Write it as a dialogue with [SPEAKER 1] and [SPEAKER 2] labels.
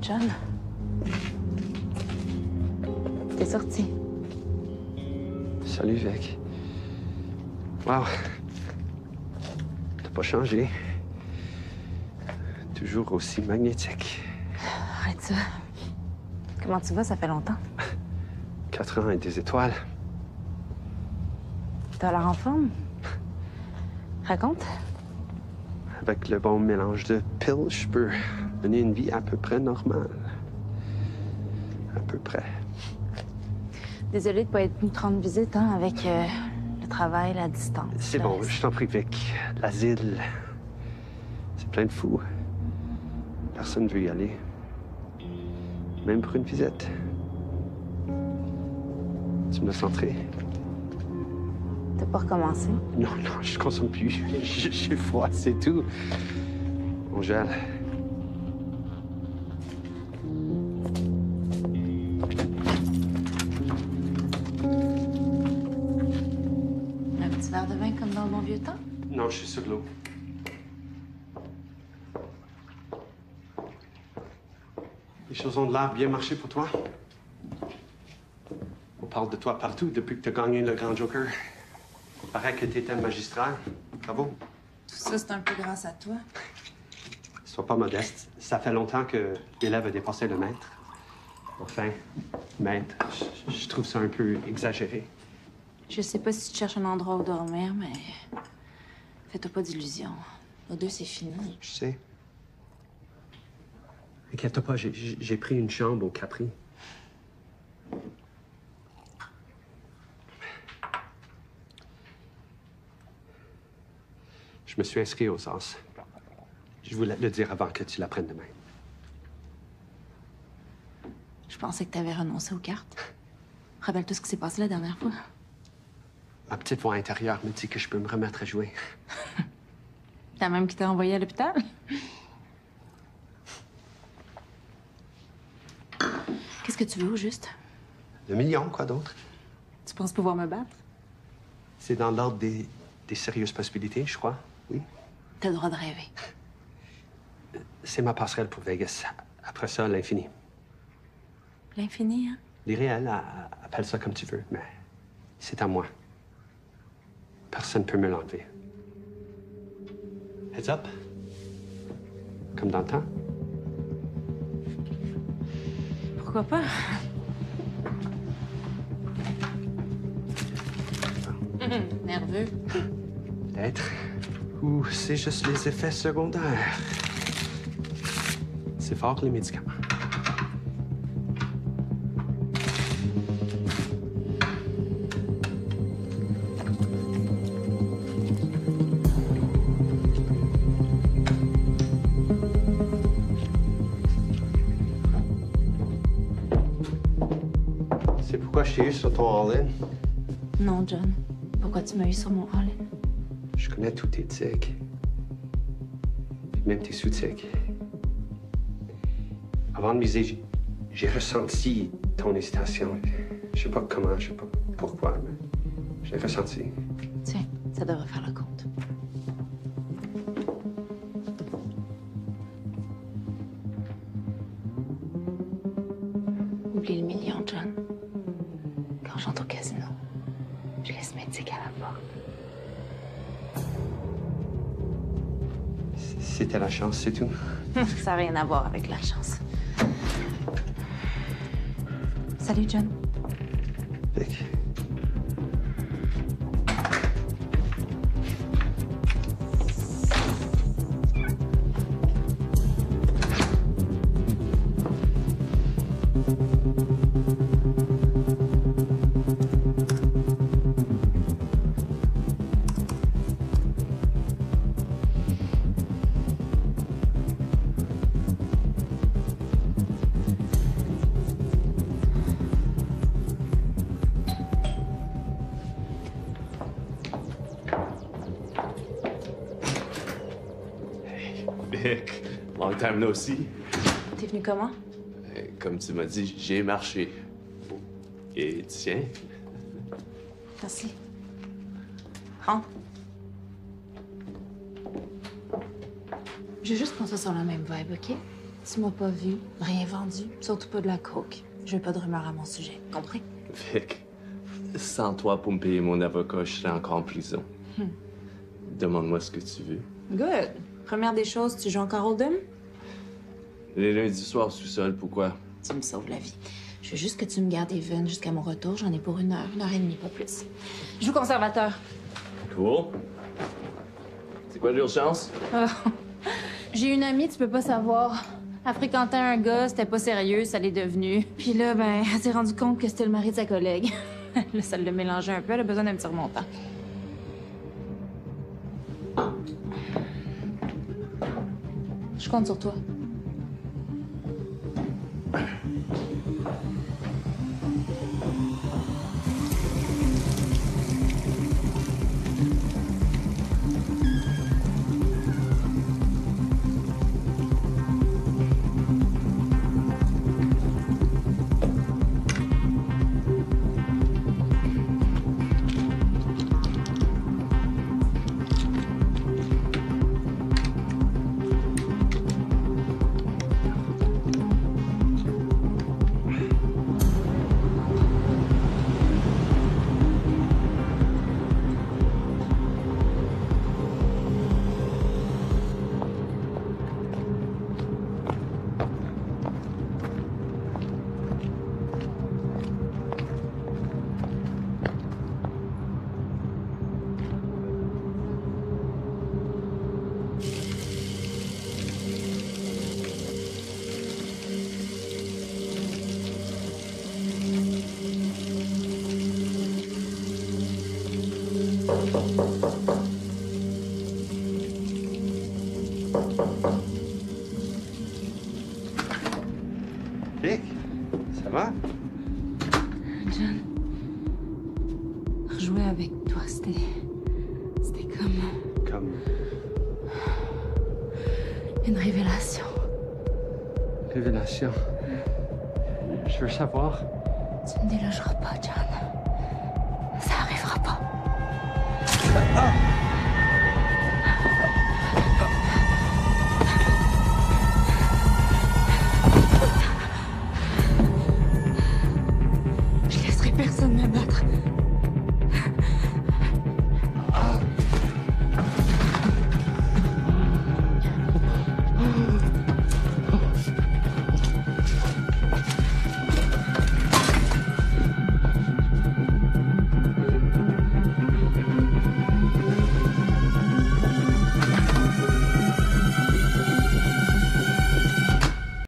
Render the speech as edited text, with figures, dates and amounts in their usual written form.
[SPEAKER 1] John, t'es sorti.
[SPEAKER 2] Salut, Vic. Wow. T'as pas changé. Toujours aussi magnétique.
[SPEAKER 1] Arrête ça. Comment tu vas? Ça fait longtemps.
[SPEAKER 2] 4 ans et des étoiles.
[SPEAKER 1] T'as l'air en forme? Raconte.
[SPEAKER 2] Avec le bon mélange de piles, je peux mener une vie à peu près normale. À peu près.
[SPEAKER 1] Désolée de pas être venue te rendre visite, hein, avec le travail, la distance.
[SPEAKER 2] C'est bon, je t'en prie, Vic. L'asile, c'est plein de fous. Personne ne veut y aller. Même pour une visite. Tu me laisses entrer?
[SPEAKER 1] T'as pas recommencé?
[SPEAKER 2] Non, je consomme plus. J'ai froid, c'est tout. On gèle.
[SPEAKER 1] Un petit verre de vin comme dans le bon vieux temps?
[SPEAKER 2] Non, je suis sur l'eau. Les choses ont de l'air bien marché pour toi. On parle de toi partout depuis que tu as gagné le Grand Joker. Il paraît que tu étais magistral. Bravo.
[SPEAKER 1] Tout ça, c'est un peu grâce à toi.
[SPEAKER 2] Sois pas modeste. Ça fait longtemps que l'élève a dépassé le maître. Enfin, maître, je trouve ça un peu exagéré.
[SPEAKER 1] Je sais pas si tu cherches un endroit où dormir, mais fais-toi pas d'illusions. Nos deux, c'est fini.
[SPEAKER 2] Je sais. Inquiète-toi pas, j'ai pris une chambre au Capri. Je me suis inscrit aux As. Je voulais te le dire avant que tu l'apprennes demain.
[SPEAKER 1] Je pensais que t'avais renoncé aux cartes. Rappelle-toi ce qui s'est passé la dernière fois.
[SPEAKER 2] Ma petite voix intérieure me dit que je peux me remettre à jouer.
[SPEAKER 1] T'as même qui t'a envoyé à l'hôpital? Qu'est-ce que tu veux, au juste?
[SPEAKER 2] Le million, quoi d'autre?
[SPEAKER 1] Tu penses pouvoir me battre?
[SPEAKER 2] C'est dans l'ordre des sérieuses possibilités, je crois. Oui.
[SPEAKER 1] T'as le droit de rêver.
[SPEAKER 2] C'est ma passerelle pour Vegas. Après ça, l'infini.
[SPEAKER 1] L'infini, hein?
[SPEAKER 2] L'irréel, appelle ça comme tu veux, mais c'est à moi. Personne ne peut me l'enlever. Heads up. Comme dans le temps.
[SPEAKER 1] Pourquoi pas? Nerveux.
[SPEAKER 2] Peut-être. Ou c'est juste les effets secondaires. C'est fort, les médicaments. C'est pourquoi je t'ai eu sur ton all-in.
[SPEAKER 1] Non, John. Pourquoi tu m'as eu sur mon all?
[SPEAKER 2] Je connais tous tes tics. Puis même tes sous-tics. Avant de miser, j'ai ressenti ton hésitation. Je sais pas comment, je sais pas pourquoi, mais j'ai ressenti.
[SPEAKER 1] Tiens, ça devrait faire le compte. Oublie le million, John. Quand j'entre au casino, je laisse mes tickets à la porte.
[SPEAKER 2] C'était la chance, c'est tout.
[SPEAKER 1] Ça n'a rien à voir avec la chance. Salut, John.
[SPEAKER 2] Vic.
[SPEAKER 3] Vic, long time no see.
[SPEAKER 1] T'es venu comment?
[SPEAKER 3] Comme tu m'as dit, j'ai marché. Et tiens.
[SPEAKER 1] Merci. Rentre. Je veux juste qu'on soit sur la même vibe, OK? Tu m'as pas vu, rien vendu, surtout pas de la coke. Je veux pas de rumeurs à mon sujet, compris?
[SPEAKER 3] Vic, sans toi pour me payer mon avocat, je serais encore en prison. Demande-moi ce que tu veux.
[SPEAKER 1] Good. Première des choses, tu joues encore au dum?
[SPEAKER 3] Les lundis soirs au sous-sol, pourquoi?
[SPEAKER 1] Tu me sauves la vie. Je veux juste que tu me gardes even jusqu'à mon retour. J'en ai pour une heure et demie, pas plus. Je joue conservateur.
[SPEAKER 3] Cool. C'est quoi l'urgence?
[SPEAKER 1] Ah. J'ai une amie, tu peux pas savoir. Elle fréquentait un gars, c'était pas sérieux, ça l'est devenu. Puis là, ben, elle s'est rendue compte que c'était le mari de sa collègue. Là, ça l'a mélangé un peu, elle a besoin d'un petit remontant. Je compte sur toi.
[SPEAKER 2] Vic, ça va?
[SPEAKER 1] John, rejouer avec toi, c'était comme
[SPEAKER 2] Comme
[SPEAKER 1] une révélation.
[SPEAKER 2] révélation. Je veux savoir.
[SPEAKER 1] Tu me délogeras pas, John. Ça arrivera pas.
[SPEAKER 2] Ah!